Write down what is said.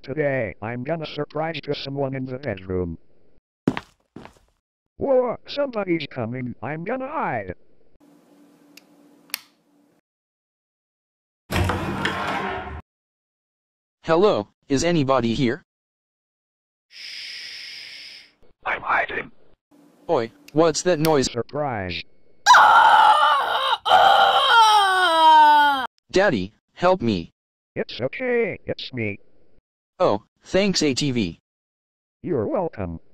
Today, I'm gonna surprise to someone in the bedroom. Whoa, somebody's coming. I'm gonna hide. Hello, is anybody here? I'm hiding. Oi, what's that noise? Surprise. Daddy, help me. It's okay, it's me. Oh, thanks ATV. You're welcome.